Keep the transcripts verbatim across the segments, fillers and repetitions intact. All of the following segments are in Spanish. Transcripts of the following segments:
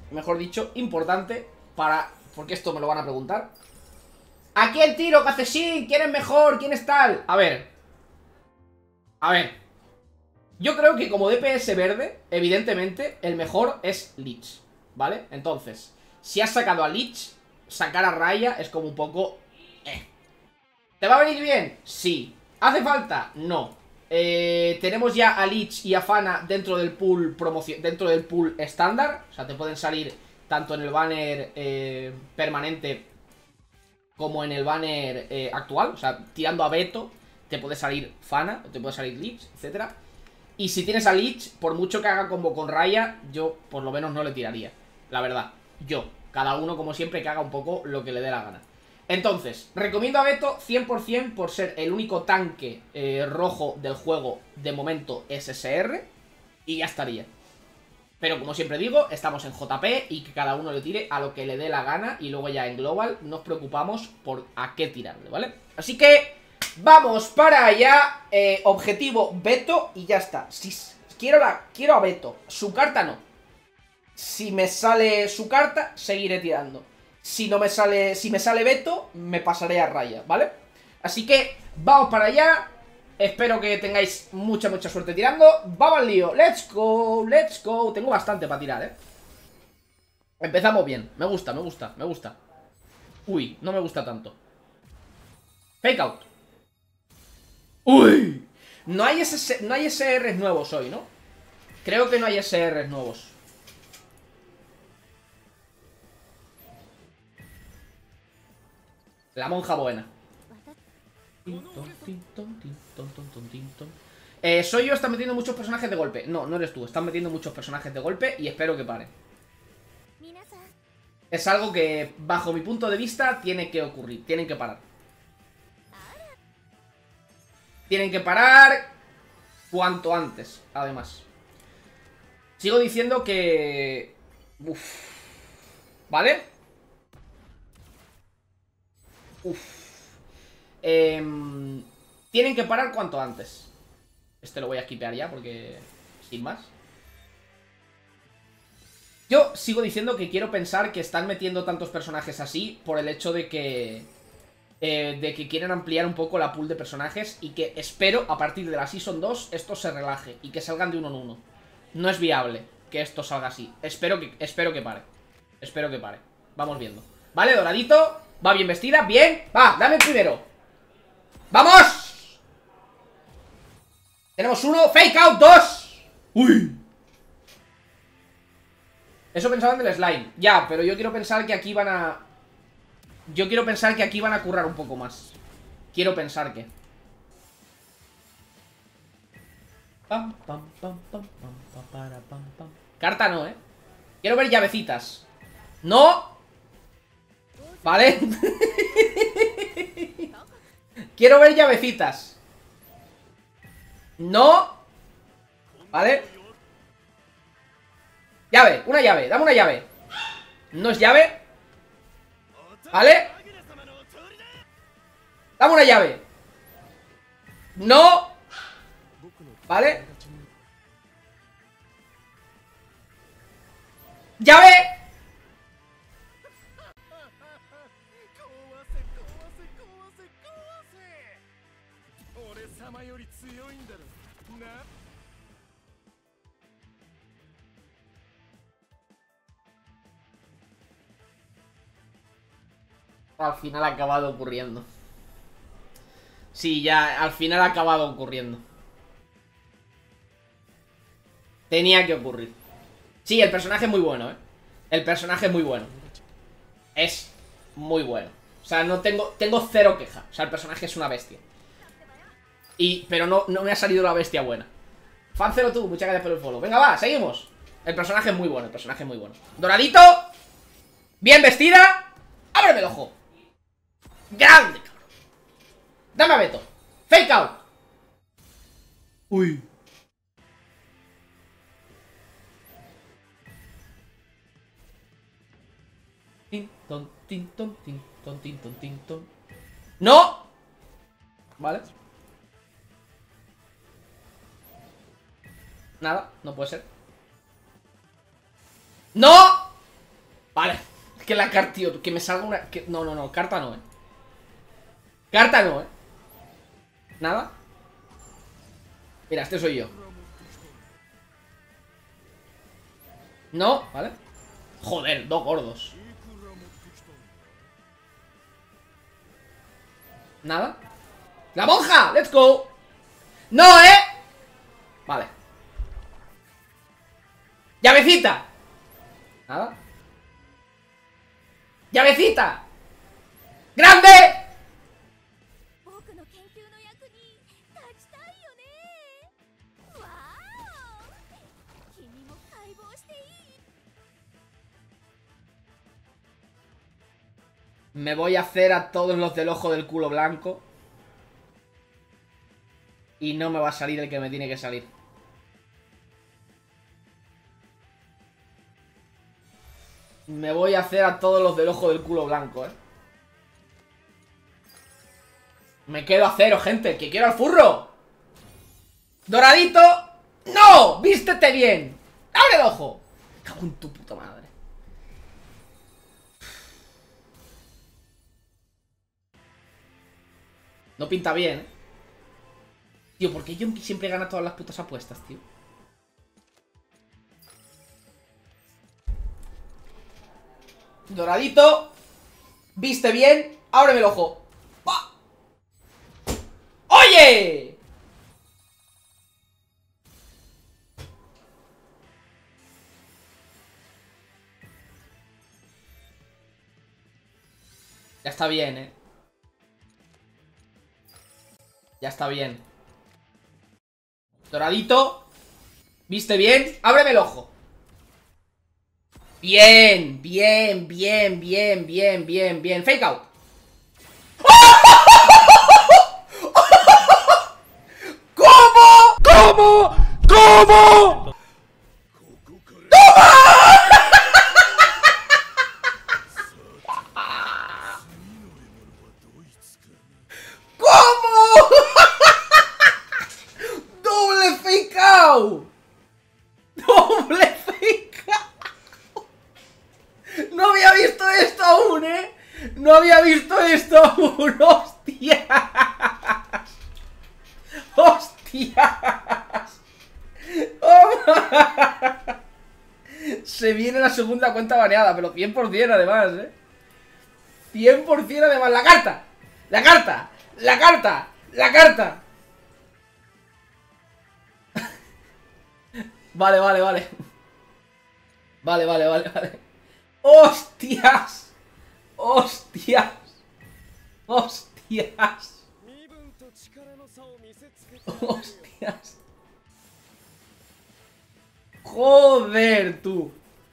mejor dicho, importante para... Porque esto me lo van a preguntar. ¿A quién tiro, Cacesín? ¿Quién es mejor? ¿Quién es tal? A ver. A ver. Yo creo que como D P S verde, evidentemente, el mejor es Lich, ¿vale? Entonces, si has sacado a Lich, sacar a Raya es como un poco... Eh. ¿Te va a venir bien? Sí. ¿Hace falta? No. Eh, tenemos ya a Lich y a Fana dentro del pool promoción, dentro del pool estándar. O sea, te pueden salir tanto en el banner eh, permanente como en el banner eh, actual. O sea, tirando a Beto, te puede salir Fana, te puede salir Lich, etcétera. Y si tienes a Lich, por mucho que haga combo con Raya, yo por lo menos no le tiraría. La verdad, yo. Cada uno, como siempre, que haga un poco lo que le dé la gana. Entonces, recomiendo a Beto cien por cien por ser el único tanque eh, rojo del juego de momento S S R. Y ya estaría. Pero como siempre digo, estamos en J P y que cada uno le tire a lo que le dé la gana. Y luego ya en Global nos preocupamos por a qué tirarle, ¿vale? Así que vamos para allá. eh, Objetivo Beto y ya está. Si quiero, la, quiero a Beto. Su carta no. Si me sale su carta, seguiré tirando. Si no me sale, si me sale Beto, me pasaré a Raya, ¿vale? Así que vamos para allá. Espero que tengáis mucha, mucha suerte tirando. Vamos al lío, let's go, let's go. Tengo bastante para tirar, eh. Empezamos bien, me gusta, me gusta, me gusta. Uy, no me gusta tanto. Fake out. Uy. No hay, S no hay S Rs nuevos hoy, ¿no? Creo que no hay S Rs nuevos. La monja buena. Eh, soy yo, está metiendo muchos personajes de golpe. No, no eres tú, están metiendo muchos personajes de golpe y espero que pare. Es algo que, bajo mi punto de vista, tiene que ocurrir. Tienen que parar. Tienen que parar cuanto antes, además. Sigo diciendo que... Uf. ¿Vale? Uf. Eh, tienen que parar cuanto antes. Este lo voy a skipear ya porque... Sin más. Yo sigo diciendo que quiero pensar que están metiendo tantos personajes así por el hecho de que... Eh, de que quieren ampliar un poco la pool de personajes y que espero a partir de la Season dos esto se relaje y que salgan de uno en uno. No es viable que esto salga así. Espero que, espero que pare. Espero que pare. Vamos viendo. Vale, Doradito. Va bien vestida, bien. Va, dame el primero. ¡Vamos! Tenemos uno, fake out, dos. Uy. Eso pensaban del slime. Ya, pero yo quiero pensar que aquí van a... Yo quiero pensar que aquí van a currar un poco más. Quiero pensar que... Pam, pam, pam, pam, pam, pam, para, pam, pam. Carta no, eh. Quiero ver llavecitas. ¡No! ¿Vale? Quiero ver llavecitas. ¡No! ¿Vale? Llave, una llave, dame una llave. ¿No es llave? ¿Vale? Dame una llave. ¡No! ¿Vale? ¡Llave! Al final ha acabado ocurriendo. Sí, ya, al final ha acabado ocurriendo. Tenía que ocurrir. Sí, el personaje es muy bueno, eh. El personaje es muy bueno. Es muy bueno. O sea, no tengo, tengo cero queja. O sea, el personaje es una bestia. Y, pero no, no me ha salido la bestia buena. Fancero tú, muchas gracias por el follow. Venga, va, seguimos. El personaje es muy bueno, el personaje es muy bueno. Doradito. Bien vestida. Ábreme el ojo. Grande, cabrón. Dame a Beto. Fake out. Uy. Tin, ton, tin, ton, tin, ton, tin, ton, tin, ton. ¡No! Vale. Nada, no puede ser. ¡No! Vale. Es que la carta, tío, que me salga una... Que... No, no, no, carta no, eh. Carta no, eh. Nada. Mira, este soy yo. No, ¿vale? Joder, dos gordos. Nada. ¡La monja! ¡Let's go! ¡No, eh! Vale. ¡Llavecita! Nada. ¡Llavecita! ¡Grande! Me voy a hacer a todos los del ojo del culo blanco. Y no me va a salir el que me tiene que salir. Me voy a hacer a todos los del ojo del culo blanco, eh. Me quedo a cero, gente. ¡Que quiero al furro! ¡Doradito! ¡No! ¡Vístete bien! ¡Abre el ojo! Cago en tu puta madre. No pinta bien, ¿eh? Tío, ¿por qué yo siempre gana todas las putas apuestas, tío? Doradito. Viste bien. Ábreme el ojo. ¡Bah! ¡Oye! Ya está bien, eh. Ya está bien. Doradito. ¿Viste bien? Ábreme el ojo. Bien, bien, bien, bien, bien, bien, bien. Fake out. ¿Cómo? ¿Cómo? ¿Cómo? ¡Doble fake out! No había visto esto aún, ¿eh? No había visto esto aún. ¡Hostias! ¡Hostias! ¡Oh! Se viene la segunda cuenta baneada, pero cien por cien además, ¿eh? cien por cien además. ¡La carta! ¡La carta! ¡La carta! ¡La carta! Vale, vale, vale. Vale, vale, vale, vale. ¡Hostias! ¡Hostias! ¡Hostias! ¡Hostias! ¡Joder, tú!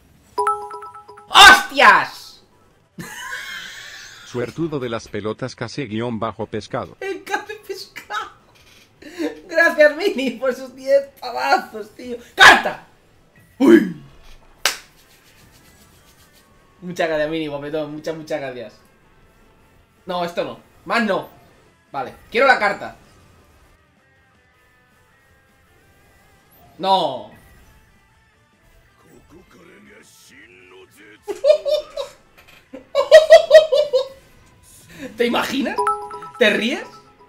¡Hostias! Suertudo de las pelotas casi-pescado. ¡El casi pescado! Gracias, Mini, por esos diez pavazos, tío. ¡Carta! ¡Uy! Muchas gracias, Mini, guapetón. Muchas, muchas gracias. No, esto no. Más no. Vale. Quiero la carta. No. ¿Te imaginas? ¿Te ríes?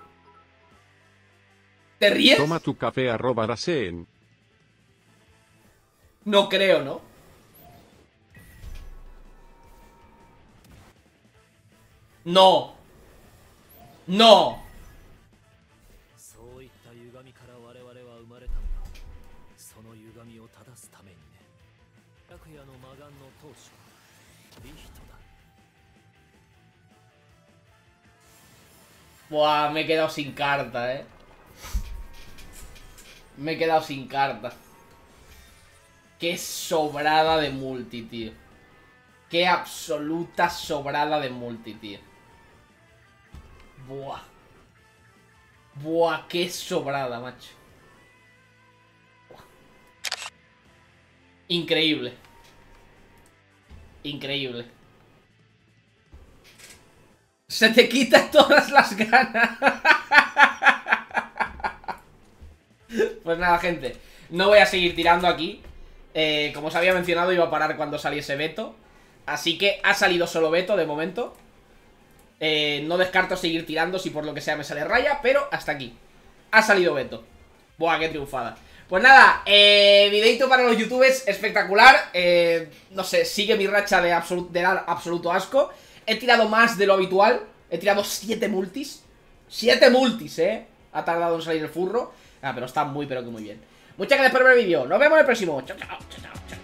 ¿Te ríes? Toma tu café arroba Rasen. No creo, ¿no? No. No. Buah, me he quedado sin carta, eh. Me he quedado sin carta. Qué sobrada de multi, tío. Qué absoluta sobrada de multi, tío. Buah. Buah, qué sobrada, macho. Buah. Increíble. Increíble. Se te quitan todas las ganas. Pues nada, gente. No voy a seguir tirando aquí. Eh, como os había mencionado, iba a parar cuando saliese Beto. Así que ha salido solo Beto de momento. eh, No descarto seguir tirando si por lo que sea me sale raya, pero hasta aquí. Ha salido Beto. Buah, qué triunfada. Pues nada, eh, videito para los youtubers espectacular. eh, No sé, sigue mi racha de, absolu de dar absoluto asco. He tirado más de lo habitual. He tirado siete multis. siete multis, eh. Ha tardado en salir el furro. Ah, pero está muy, pero que muy bien. Muchas gracias por ver el vídeo. Nos vemos en el próximo. Chao, chao, chao, chao.